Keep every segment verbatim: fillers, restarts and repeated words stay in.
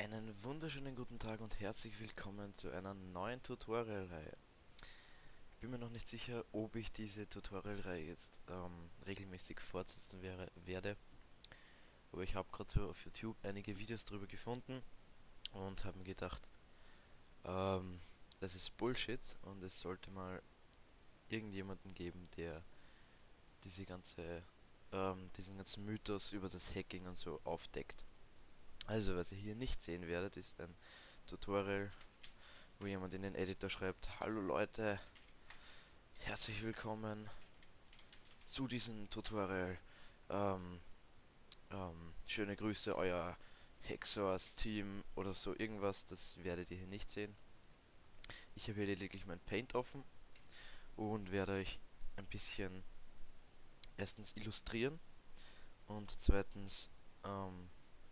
Einen wunderschönen guten Tag und herzlich willkommen zu einer neuen Tutorial-Reihe. Ich bin mir noch nicht sicher, ob ich diese Tutorial-Reihe jetzt ähm, regelmäßig fortsetzen wäre, werde, aber ich habe gerade so auf YouTube einige Videos darüber gefunden und habe mir gedacht, ähm, das ist Bullshit und es sollte mal irgendjemanden geben, der diese ganze, ähm, diesen ganzen Mythos über das Hacking und so aufdeckt. Also, was ihr hier nicht sehen werdet, ist ein Tutorial, wo jemand in den Editor schreibt: Hallo Leute, herzlich willkommen zu diesem Tutorial. Ähm, ähm, schöne Grüße, euer Hexors-Team oder so irgendwas, das werdet ihr hier nicht sehen. Ich habe hier lediglich mein Paint offen und werde euch ein bisschen erstens illustrieren und zweitens ähm,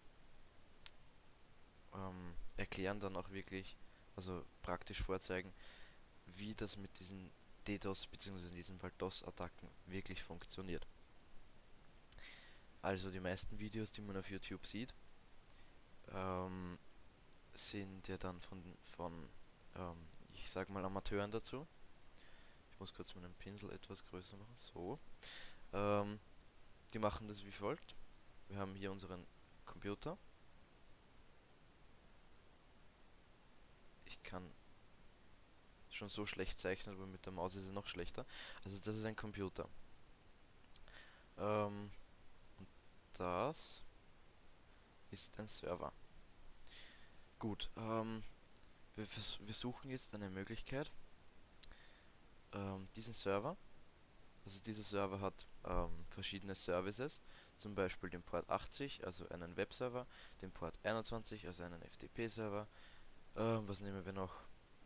ähm, erklären dann auch wirklich, also praktisch vorzeigen, wie das mit diesen DDoS bzw. in diesem Fall DOS-Attacken wirklich funktioniert. Also die meisten Videos, die man auf YouTube sieht, ähm, sind ja dann von, von ähm, ich sag mal Amateuren dazu. Ich muss kurz meinen Pinsel etwas größer machen. So. Ähm, die machen das wie folgt. Wir haben hier unseren Computer. Ich kann schon so schlecht zeichnen, aber mit der Maus ist es noch schlechter. Also das ist ein Computer. Ähm, und das ist ein Server. Gut, ähm, wir, wir suchen jetzt eine Möglichkeit, ähm, diesen Server. Also dieser Server hat ähm, verschiedene Services, zum Beispiel den Port achtzig, also einen Webserver, den Port einundzwanzig, also einen F T P-Server. Ähm, was nehmen wir noch?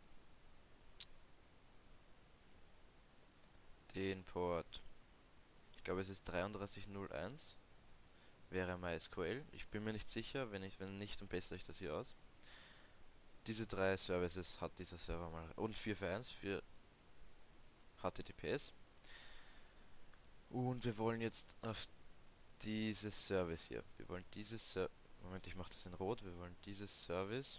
Den Port, ich glaube es ist drei drei null eins, wäre MySQL. Ich bin mir nicht sicher, wenn ich, wenn nicht, dann bessere ich das hier aus. Diese drei Services hat dieser Server mal. Und vier vier eins für H T T P S. Und wir wollen jetzt auf dieses Service hier. Wir wollen dieses Ser Moment, ich mache das in Rot. Wir wollen dieses Service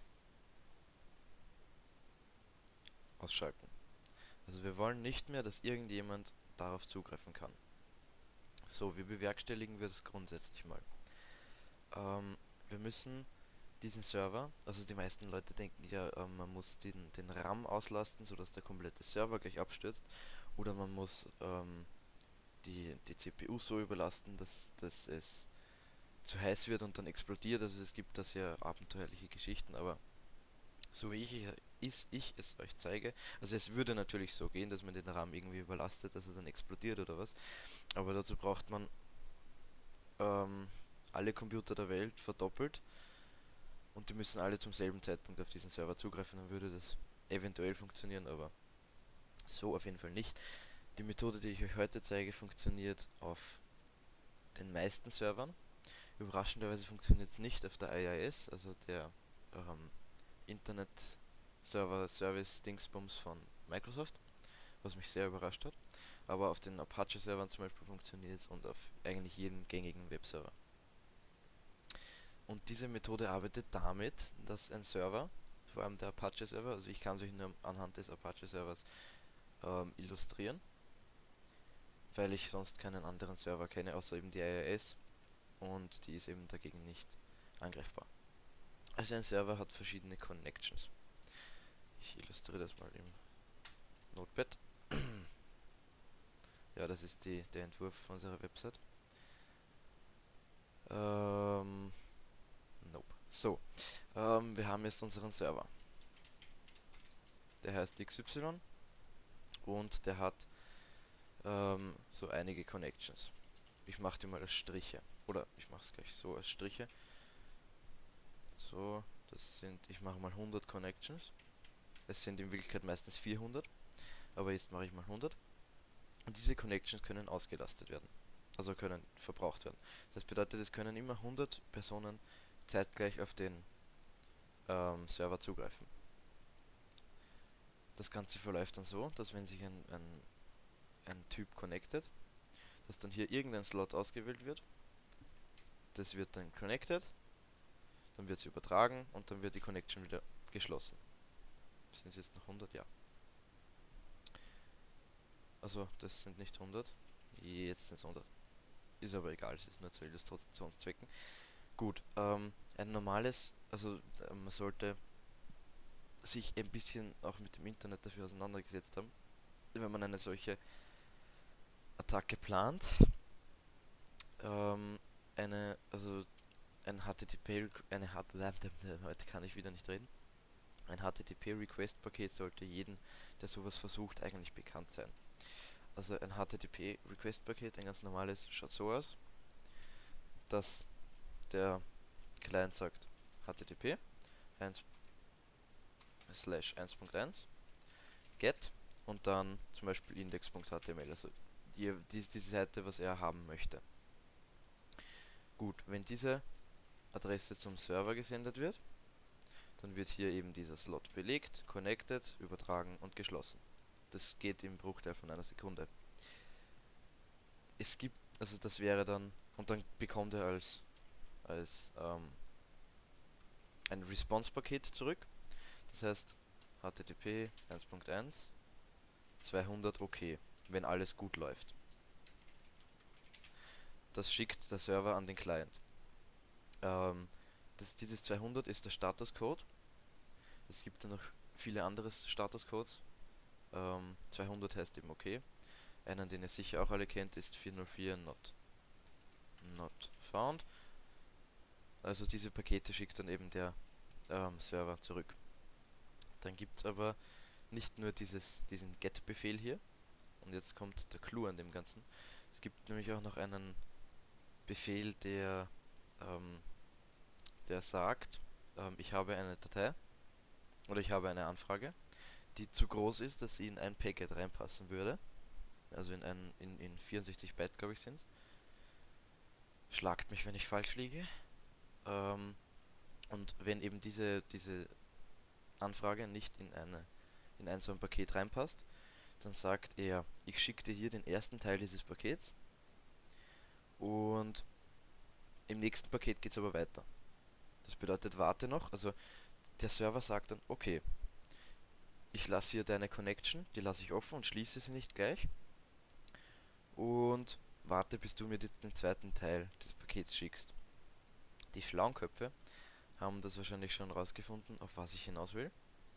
ausschalten. Also wir wollen nicht mehr, dass irgendjemand darauf zugreifen kann. So, wie bewerkstelligen wir das grundsätzlich mal? Ähm, wir müssen diesen Server, also die meisten Leute denken ja, ähm, man muss den, den RAM auslasten, sodass der komplette Server gleich abstürzt. Oder man muss ähm, die, die C P U so überlasten, dass, dass es zu heiß wird und dann explodiert. Also es gibt da sehr abenteuerliche Geschichten, aber so wie ich, ist, ich es euch zeige, also es würde natürlich so gehen, dass man den RAM irgendwie überlastet, dass er dann explodiert oder was, aber dazu braucht man ähm, alle Computer der Welt verdoppelt und die müssen alle zum selben Zeitpunkt auf diesen Server zugreifen, dann würde das eventuell funktionieren, aber so auf jeden Fall nicht. Die Methode, die ich euch heute zeige, funktioniert auf den meisten Servern. Überraschenderweise funktioniert es nicht auf der I I S, also der ähm, Internet Server Service Dingsbums von Microsoft, was mich sehr überrascht hat. Aber auf den Apache Servern zum Beispiel funktioniert es und auf eigentlich jedem gängigen Webserver. Und diese Methode arbeitet damit, dass ein Server, vor allem der Apache Server, also ich kann es euch nur anhand des Apache Servers ähm, illustrieren, weil ich sonst keinen anderen Server kenne, außer eben die I I S, und die ist eben dagegen nicht angreifbar. Also ein Server hat verschiedene Connections. Ich illustriere das mal im Notepad. Ja, das ist die, der Entwurf unserer Website. Ähm, nope. So, ähm, wir haben jetzt unseren Server. Der heißt X Y und der hat ähm, so einige Connections. Ich mache die mal als Striche. Oder ich mache es gleich so als Striche. So, das sind, ich mache mal hundert Connections. Es sind in Wirklichkeit meistens vierhundert, aber jetzt mache ich mal hundert. Und diese Connections können ausgelastet werden. Also können verbraucht werden. Das bedeutet, es können immer hundert Personen zeitgleich auf den ähm, Server zugreifen. Das Ganze verläuft dann so, dass wenn sich ein, ein, ein Typ connected, dass dann hier irgendein Slot ausgewählt wird. Das wird dann connected. dann wird sie übertragen und dann wird die Connection wieder geschlossen. Sind es jetzt noch hundert? Ja. Also, das sind nicht hundert. Jetzt sind es hundert. Ist aber egal, es ist nur zu Illustrationszwecken. Gut, ähm, ein normales, also äh, man sollte sich ein bisschen auch mit dem Internet dafür auseinandergesetzt haben, wenn man eine solche Attacke plant. Ähm, eine, also ein H T T P, eine H T T P, heute kann ich wieder nicht reden. Ein H T T P-Request-Paket sollte jedem, der sowas versucht, eigentlich bekannt sein. Also ein H T T P-Request-Paket, ein ganz normales, schaut so aus, dass der Client sagt H T T P eins slash eins Punkt eins get und dann zum Beispiel index.html, also die, die, diese Seite, was er haben möchte. Gut, wenn diese Adresse zum Server gesendet wird, dann wird hier eben dieser Slot belegt, connected, übertragen und geschlossen. Das geht im Bruchteil von einer Sekunde. Es gibt, also das wäre dann, und dann bekommt er als, als ähm, ein Response-Paket zurück. Das heißt H T T P eins Punkt eins zweihundert okay, wenn alles gut läuft. Das schickt der Server an den Client. Ähm, das, dieses zweihundert ist der Statuscode. Es gibt dann noch viele andere Statuscodes. Ähm, zweihundert heißt eben okay. Einen, den ihr sicher auch alle kennt, ist vierhundertvier not, not found. Also diese Pakete schickt dann eben der ähm, Server zurück. Dann gibt es aber nicht nur dieses, diesen get-Befehl hier. Und jetzt kommt der Clou an dem Ganzen. Es gibt nämlich auch noch einen Befehl, der, ähm, der sagt, ähm, ich habe eine Datei oder ich habe eine Anfrage, die zu groß ist, dass sie in ein Packet reinpassen würde. Also in, ein, in, in vierundsechzig Byte, glaube ich, sind es. Schlagt mich, wenn ich falsch liege. Ähm, und wenn eben diese, diese Anfrage nicht in, eine, in ein so ein Paket reinpasst, dann sagt er, ich schicke dir hier den ersten Teil dieses Pakets und im nächsten Paket geht es aber weiter. Das bedeutet, warte noch, also der Server sagt dann, okay, ich lasse hier deine Connection, die lasse ich offen und schließe sie nicht gleich und warte, bis du mir den zweiten Teil des Pakets schickst. Die schlauen Köpfe haben das wahrscheinlich schon rausgefunden, auf was ich hinaus will.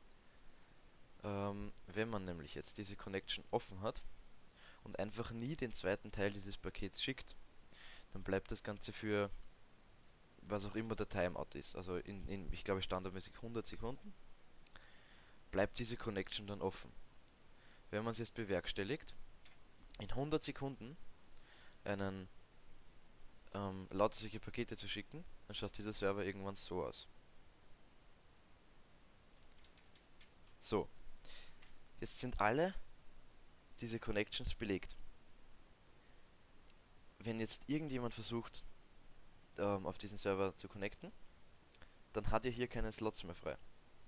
Ähm, wenn man nämlich jetzt diese Connection offen hat und einfach nie den zweiten Teil dieses Pakets schickt, dann bleibt das Ganze für was auch immer der Timeout ist, also in, in ich glaube standardmäßig hundert Sekunden, bleibt diese Connection dann offen. Wenn man es jetzt bewerkstelligt, in hundert Sekunden einen ähm, lauter solche Pakete zu schicken, dann schaut dieser Server irgendwann so aus. So, jetzt sind alle diese Connections belegt. Wenn jetzt irgendjemand versucht, ähm, auf diesen Server zu connecten, dann hat er hier keine Slots mehr frei.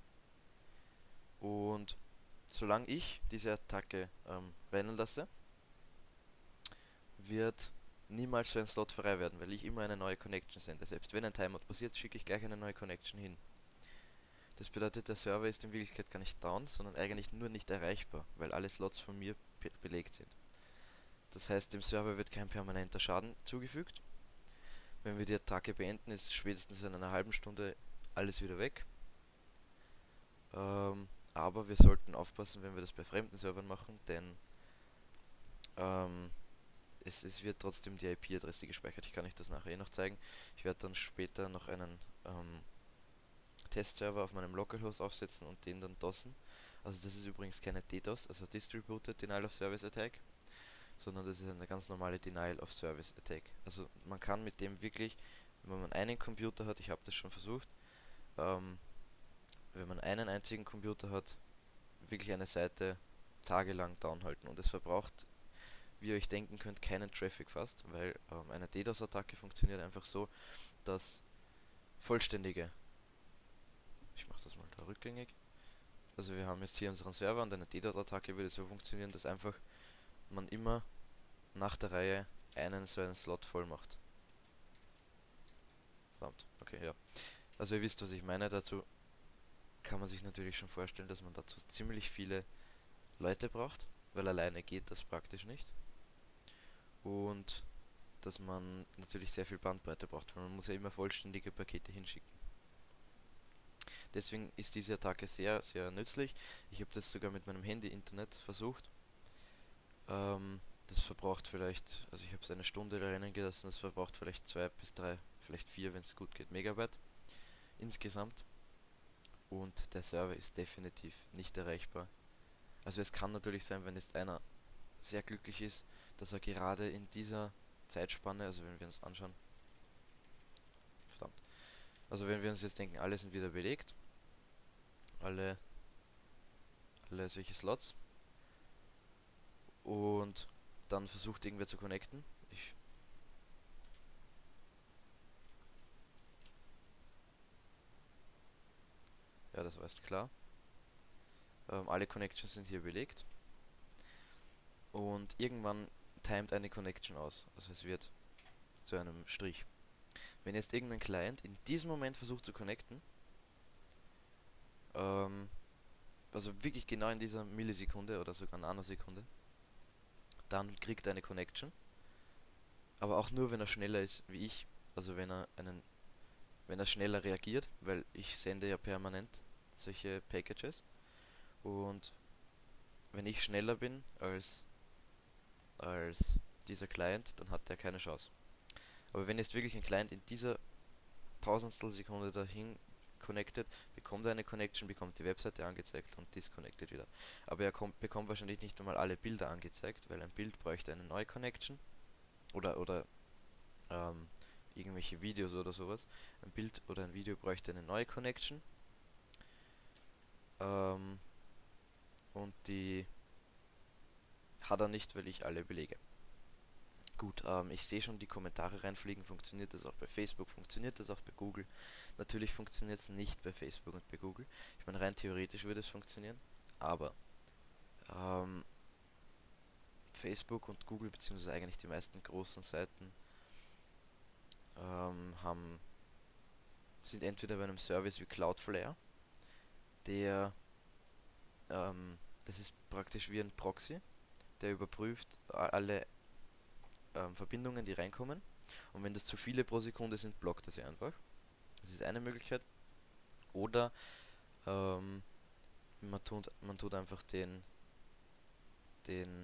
Und solange ich diese Attacke ähm, rennen lasse, wird niemals so ein Slot frei werden, weil ich immer eine neue Connection sende. Selbst wenn ein Timeout passiert, schicke ich gleich eine neue Connection hin. Das bedeutet, der Server ist in Wirklichkeit gar nicht down, sondern eigentlich nur nicht erreichbar, weil alle Slots von mir belegt sind. Das heißt, dem Server wird kein permanenter Schaden zugefügt. Wenn wir die Attacke beenden, ist spätestens in einer halben Stunde alles wieder weg. Ähm, aber wir sollten aufpassen, wenn wir das bei fremden Servern machen, denn ähm, es, es wird trotzdem die I P-Adresse gespeichert. Ich kann euch das nachher eh noch zeigen. Ich werde dann später noch einen ähm, Testserver auf meinem Localhost aufsetzen und den dann DOSen. Also das ist übrigens keine DDoS, also Distributed Denial of Service Attack, sondern das ist eine ganz normale Denial of Service Attack. Also man kann mit dem wirklich, wenn man einen Computer hat, ich habe das schon versucht, ähm, wenn man einen einzigen Computer hat, wirklich eine Seite tagelang down halten. Und es verbraucht, wie ihr euch denken könnt, keinen Traffic fast, weil ähm, eine DDoS-Attacke funktioniert einfach so, dass vollständige, ich mache das mal da rückgängig, also wir haben jetzt hier unseren Server und eine DDoS-Attacke würde so funktionieren, dass einfach man immer nach der Reihe einen so einen Slot voll macht. Verdammt, okay, ja. Also ihr wisst, was ich meine. Dazu kann man sich natürlich schon vorstellen, dass man dazu ziemlich viele Leute braucht, weil alleine geht das praktisch nicht. Und dass man natürlich sehr viel Bandbreite braucht, weil man muss ja immer vollständige Pakete hinschicken. Deswegen ist diese Attacke sehr, sehr nützlich. Ich habe das sogar mit meinem Handy-Internet versucht. Ähm, das verbraucht vielleicht, also ich habe es eine Stunde da rennen gelassen, das verbraucht vielleicht zwei bis drei, vielleicht vier, wenn es gut geht, Megabyte insgesamt. Und der Server ist definitiv nicht erreichbar. Also es kann natürlich sein, wenn jetzt einer sehr glücklich ist, dass er gerade in dieser Zeitspanne, also wenn wir uns anschauen, verdammt, also wenn wir uns jetzt denken, alle sind wieder belegt, alle, alle solche Slots, und dann versucht irgendwer zu connecten. Ich, ja, das war jetzt klar. Ähm, alle Connections sind hier belegt. Und irgendwann timet eine Connection aus. Also es wird zu einem Strich. Wenn jetzt irgendein Client in diesem Moment versucht zu connecten, ähm, also wirklich genau in dieser Millisekunde oder sogar Nanosekunde, dann kriegt er eine Connection. Aber auch nur, wenn er schneller ist wie ich. Also wenn er einen, wenn er schneller reagiert, weil ich sende ja permanent solche Packages. Und wenn ich schneller bin als, als dieser Client, dann hat er keine Chance. Aber wenn jetzt wirklich ein Client in dieser Tausendstel Sekunde dahin connected, bekommt er eine Connection, bekommt die Webseite angezeigt und disconnected wieder. Aber er kommt, bekommt wahrscheinlich nicht einmal alle Bilder angezeigt, weil ein Bild bräuchte eine neue Connection oder, oder ähm, irgendwelche Videos oder sowas. Ein Bild oder ein Video bräuchte eine neue Connection, ähm, und die hat er nicht, weil ich alle belege. Gut, ähm, ich sehe schon die Kommentare reinfliegen. Funktioniert das auch bei Facebook? Funktioniert das auch bei Google? Natürlich funktioniert es nicht bei Facebook und bei Google. Ich meine, rein theoretisch würde es funktionieren, aber ähm, Facebook und Google, beziehungsweise eigentlich die meisten großen Seiten, ähm, haben, sind entweder bei einem Service wie Cloudflare, der, ähm, das ist praktisch wie ein Proxy, der überprüft alle ähm, Verbindungen, die reinkommen. Und wenn das zu viele pro Sekunde sind, blockt er sie einfach. Das ist eine Möglichkeit. Oder ähm, man, tut, man tut einfach den, den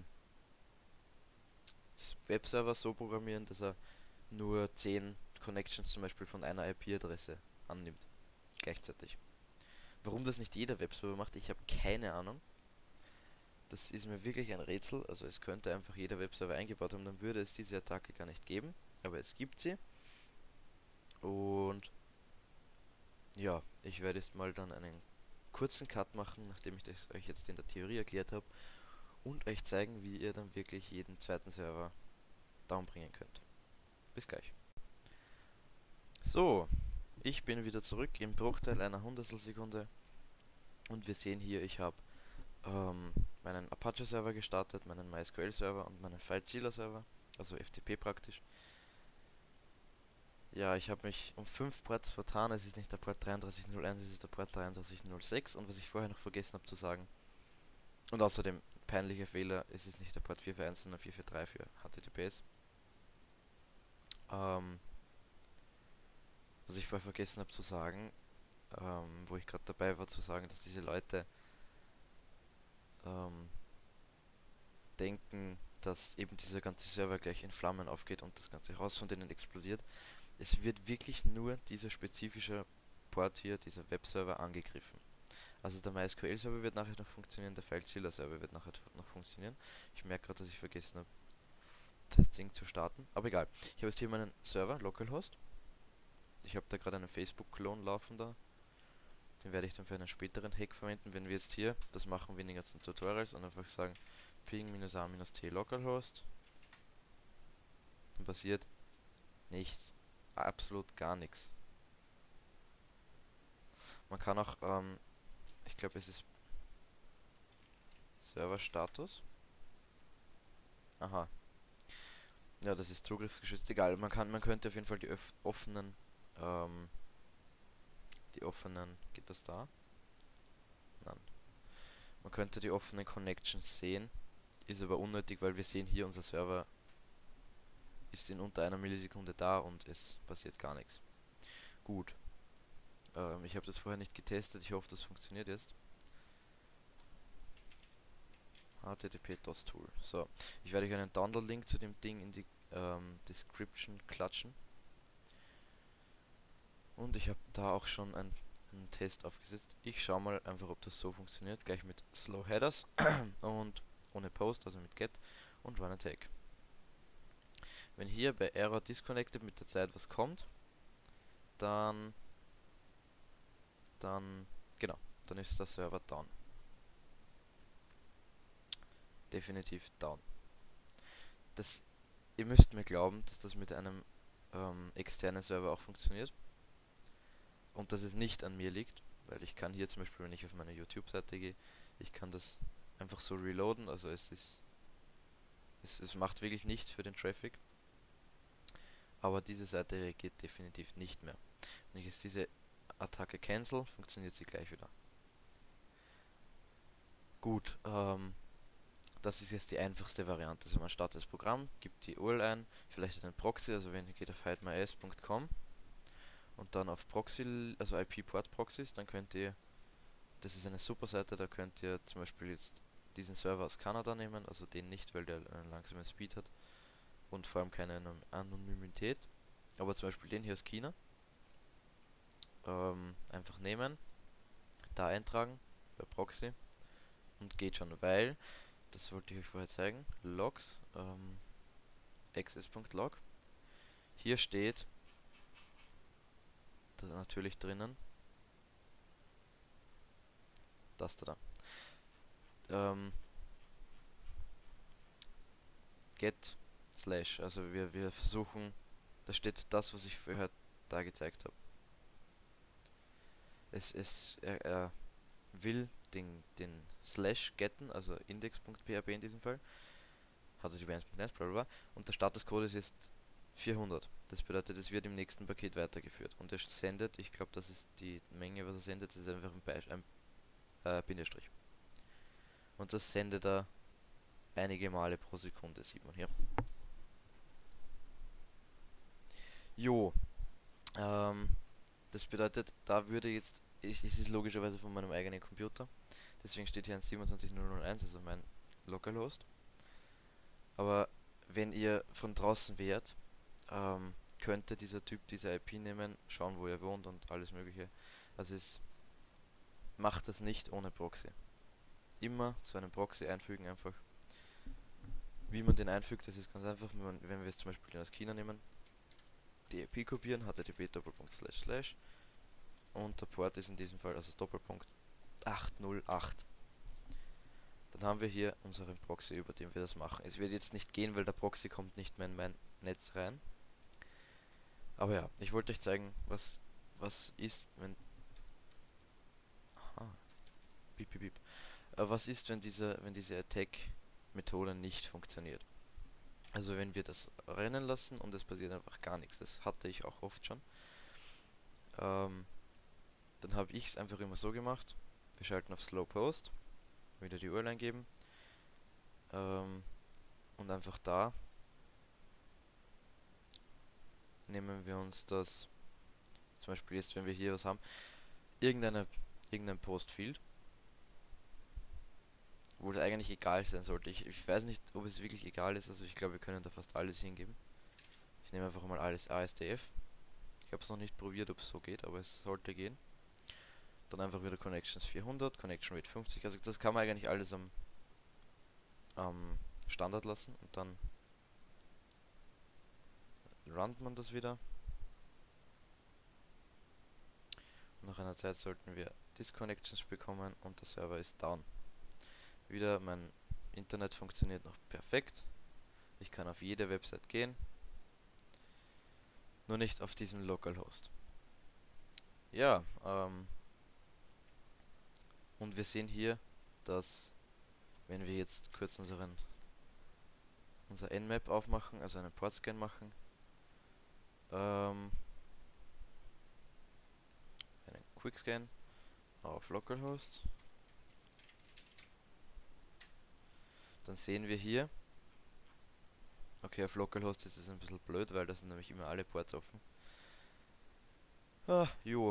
Webserver so programmieren, dass er nur zehn Connections zum Beispiel von einer I P-Adresse annimmt. Gleichzeitig. Warum das nicht jeder Webserver macht, ich habe keine Ahnung. Das ist mir wirklich ein Rätsel. Also es könnte einfach jeder Webserver eingebaut haben, dann würde es diese Attacke gar nicht geben. Aber es gibt sie. Und ja, ich werde jetzt mal dann einen kurzen Cut machen, nachdem ich das euch jetzt in der Theorie erklärt habe, und euch zeigen, wie ihr dann wirklich jeden zweiten Server down bringen könnt. Bis gleich. So, ich bin wieder zurück im Bruchteil einer Hundertstelsekunde und wir sehen hier, ich habe ähm, meinen Apache-Server gestartet, meinen MySQL-Server und meinen FileZilla-Server, also F T P praktisch. Ja, ich habe mich um fünf Ports vertan, es ist nicht der Port dreiunddreißig null eins, es ist der Port dreiunddreißig null sechs, und was ich vorher noch vergessen habe zu sagen, und außerdem peinlicher Fehler, es ist nicht der Port vier vier eins, sondern vier vier drei für H T T P S. Ähm, was ich vorher vergessen habe zu sagen, ähm, wo ich gerade dabei war zu sagen, dass diese Leute ähm, denken, dass eben dieser ganze Server gleich in Flammen aufgeht und das ganze Haus von denen explodiert. Es wird wirklich nur dieser spezifische Port hier, dieser Webserver, angegriffen. Also der MySQL-Server wird nachher noch funktionieren, der FileZilla-Server wird nachher noch funktionieren. Ich merke gerade, dass ich vergessen habe, das Ding zu starten. Aber egal. Ich habe jetzt hier meinen Server, Localhost. Ich habe da gerade einen Facebook-Klon laufen da. Den werde ich dann für einen späteren Hack verwenden. Wenn wir jetzt hier, das machen wir in den ganzen Tutorials, und einfach sagen ping-a-t localhost, dann passiert nichts. Absolut gar nichts. Man kann auch, ähm, ich glaube es ist Serverstatus. Aha. Ja, das ist zugriffsgeschützt. Egal, man kann, man könnte auf jeden Fall die offenen ähm, die offenen, geht das da? Nein. Man könnte die offenen Connections sehen, ist aber unnötig, weil wir sehen hier, unser Server ist in unter einer Millisekunde da und es passiert gar nichts. Gut. Ähm, ich habe das vorher nicht getestet, ich hoffe, das funktioniert jetzt. H T T P D O S Tool. So, ich werde euch einen Download-Link zu dem Ding in die ähm, Description klatschen. Und ich habe da auch schon einen, einen Test aufgesetzt. Ich schaue mal einfach, ob das so funktioniert. Gleich mit Slow Headers und ohne Post, also mit Get und Run Attack. Wenn hier bei Error Disconnected mit der Zeit was kommt, dann, dann, genau, dann ist der Server down. Definitiv down. Das, ihr müsst mir glauben, dass das mit einem ähm, externen Server auch funktioniert. Und dass es nicht an mir liegt, weil ich kann hier zum Beispiel, wenn ich auf meine YouTube-Seite gehe, ich kann das einfach so reloaden, also es ist, es, es macht wirklich nichts für den Traffic. Aber diese Seite reagiert definitiv nicht mehr. Wenn ich jetzt diese Attacke cancel, funktioniert sie gleich wieder. Gut, ähm, das ist jetzt die einfachste Variante. Also man startet das Programm, gibt die U R L ein, vielleicht einen Proxy, also wenn ihr geht auf hide my ass punkt com und dann auf Proxy, also I P-Port Proxys, dann könnt ihr, das ist eine super Seite, da könnt ihr zum Beispiel jetzt diesen Server aus Kanada nehmen, also den nicht, weil der einen langsamen Speed hat und vor allem keine Anonymität, aber zum Beispiel den hier aus China, ähm, einfach nehmen, da eintragen, bei Proxy und geht schon, weil, das wollte ich euch vorher zeigen, logs, ähm, access.log, hier steht da natürlich drinnen, das da, da. Ähm, get slash, also wir, wir versuchen, da steht das, was ich vorher da gezeigt habe. Es, es, er, er will den, den slash getten, also index.php in diesem Fall, hat er die eins punkt eins, bla bla bla, und der Statuscode ist jetzt vierhundert. Das bedeutet, es wird im nächsten Paket weitergeführt. Und er sendet, ich glaube, das ist die Menge, was er sendet, das ist einfach ein, Beisch, ein äh, Bindestrich. Und das sendet er einige Male pro Sekunde, sieht man hier. Jo, ähm, das bedeutet, da würde jetzt, es ist logischerweise von meinem eigenen Computer, deswegen steht hier ein siebenundzwanzig null null eins, also mein Localhost. Aber wenn ihr von draußen wärt, ähm, könnte dieser Typ diese I P nehmen, schauen, wo ihr wohnt und alles mögliche. Also es macht das nicht ohne Proxy. Immer so einen Proxy einfügen einfach. Wie man den einfügt, das ist ganz einfach, wenn, man, wenn wir jetzt zum Beispiel den aus China nehmen, die I P kopieren, http doppelpunkt slash slash und der Port ist in diesem Fall also Doppelpunkt achthundertacht. Dann haben wir hier unseren Proxy, über den wir das machen. Es wird jetzt nicht gehen, weil der Proxy kommt nicht mehr in mein Netz rein. Aber ja, ich wollte euch zeigen, was, was ist, wenn... Aha, piep, piep, piep. Äh, was ist, wenn diese, wenn diese Attack-Methode nicht funktioniert? Also wenn wir das rennen lassen und es passiert einfach gar nichts. Das hatte ich auch oft schon. Ähm, dann habe ich es einfach immer so gemacht. Wir schalten auf Slow Post, wieder die U R L eingeben ähm, und einfach da nehmen wir uns das, zum Beispiel jetzt, wenn wir hier was haben, irgendeine, irgendein Post-Field, wo es eigentlich egal sein sollte. Ich, ich weiß nicht, ob es wirklich egal ist, also ich glaube, wir können da fast alles hingeben. Ich nehme einfach mal alles A S D F. Ich habe es noch nicht probiert, ob es so geht, aber es sollte gehen. Dann einfach wieder Connections vierhundert, Connection Rate fünfzig, also das kann man eigentlich alles am, am Standard lassen und dann runnt man das wieder. Und nach einer Zeit sollten wir Disconnections bekommen und der Server ist down. Wieder, mein Internet funktioniert noch perfekt. Ich kann auf jede Website gehen. Nur nicht auf diesem Localhost. Ja, ähm, und wir sehen hier, dass wenn wir jetzt kurz unseren unser Nmap aufmachen, also einen Portscan machen, ähm, einen Quickscan auf Localhost. Dann sehen wir hier, okay, auf Localhost ist es ein bisschen blöd, weil da sind nämlich immer alle Ports offen. Ah, jo.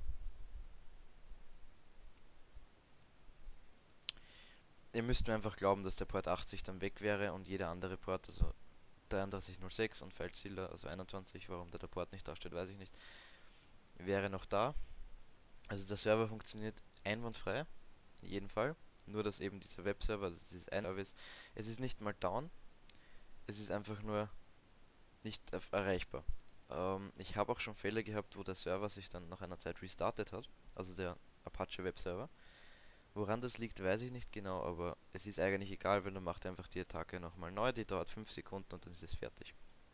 Ihr müsst mir einfach glauben, dass der Port achtzig dann weg wäre und jeder andere Port, also dreiunddreißig null sechs und FileZilla, also einundzwanzig, warum da der Port nicht dasteht, weiß ich nicht, wäre noch da. Also der Server funktioniert einwandfrei, in jedem Fall. Nur, dass eben dieser Webserver, also dieses ein Service, es ist nicht mal down, es ist einfach nur nicht erreichbar. Ähm, ich habe auch schon Fälle gehabt, wo der Server sich dann nach einer Zeit restartet hat, also der Apache Webserver. Woran das liegt, weiß ich nicht genau, aber es ist eigentlich egal, weil du machst einfach die Attacke nochmal neu, die dauert fünf Sekunden und dann ist es fertig.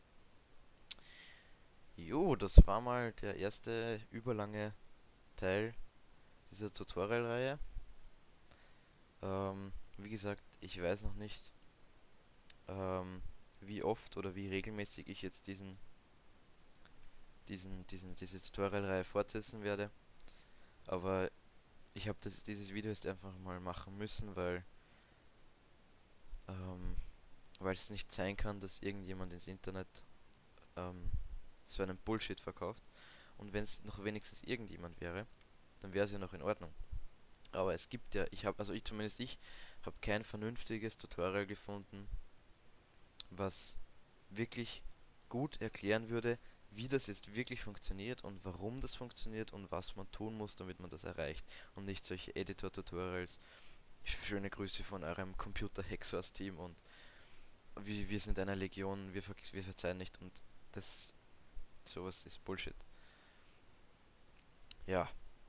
Jo, das war mal der erste überlange Teil dieser Tutorial-Reihe. Ähm, wie gesagt, ich weiß noch nicht, ähm, wie oft oder wie regelmäßig ich jetzt diesen, diesen, diesen, diese Tutorial-Reihe fortsetzen werde. Aber ich habe das, dieses Video jetzt einfach mal machen müssen, weil, ähm, weil es nicht sein kann, dass irgendjemand ins Internet ähm, so einen Bullshit verkauft. Und wenn es noch wenigstens irgendjemand wäre, dann wäre es ja noch in Ordnung. Aber es gibt ja, ich habe, also ich zumindest ich, habe kein vernünftiges Tutorial gefunden, was wirklich gut erklären würde, wie das jetzt wirklich funktioniert und warum das funktioniert und was man tun muss, damit man das erreicht. Und nicht solche Editor-Tutorials. Schöne Grüße von eurem Computer-Hack-Source-Team und wir, wir sind eine Legion, wir, ver wir verzeihen nicht und das, sowas ist Bullshit. Ja,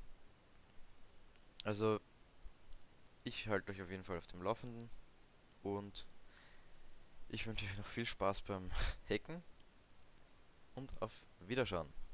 also ich halte euch auf jeden Fall auf dem Laufenden und ich wünsche euch noch viel Spaß beim Hacken und auf Wiederschauen.